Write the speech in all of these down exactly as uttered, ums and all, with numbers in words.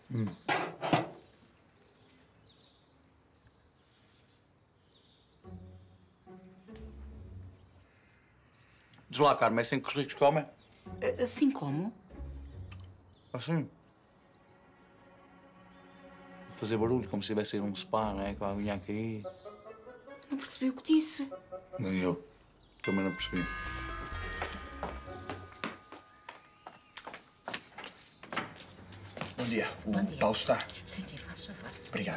Hum. Diz lá, Carmen, é assim que os ricos comem? Assim como? Assim. Fazer barulho, como se estivesse a ir a um spa, não é? Com a aguinha a cair. Não percebi o que disse. Nem eu. Também não percebi. Bom dia. O Bom dia. Paulo está. Sim, sim, faz favor. Obrigado.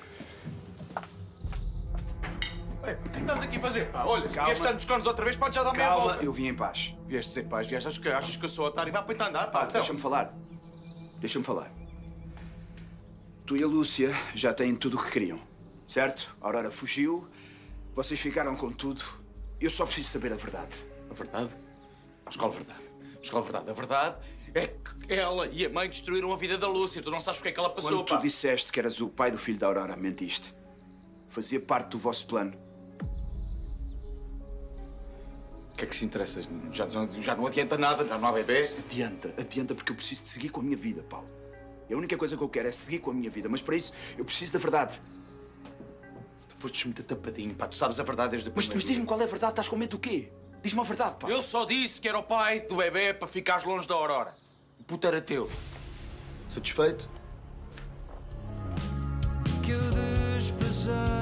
Ei, o que estás aqui a fazer, pá? Olha, se Calma. vieste anos outra vez, podes já dar meia Calma, volta. eu vim em paz. Vieste sem paz, vieste, achas que, achas que eu sou otário? Vá para então andar, pá. Pá, Então. deixa-me falar. Deixa-me falar. Tu e a Lúcia já têm tudo o que queriam, certo? A Aurora fugiu, vocês ficaram com tudo. Eu só preciso saber a verdade. A verdade? Mas qual a verdade? Mas qual a verdade? A verdade é que ela e a mãe destruíram a vida da Lúcia. Tu não sabes o que é que ela passou, Quando tu pá. disseste que eras o pai do filho da Aurora, mentiste. Fazia parte do vosso plano. O que é que se interessa? Já, já, já não adianta nada, já não há bebê. Adianta, adianta, porque eu preciso de seguir com a minha vida, Paulo. E a única coisa que eu quero é seguir com a minha vida, mas para isso eu preciso da verdade. Tu foste muito tapadinho, pá. Tu sabes a verdade desde o Mas, primeiro mas diz-me dia. qual é a verdade, estás com medo do quê? Diz-me a verdade, pá. Eu só disse que era o pai do bebê para ficares longe da Aurora. O puto era teu. Satisfeito? Que o despejar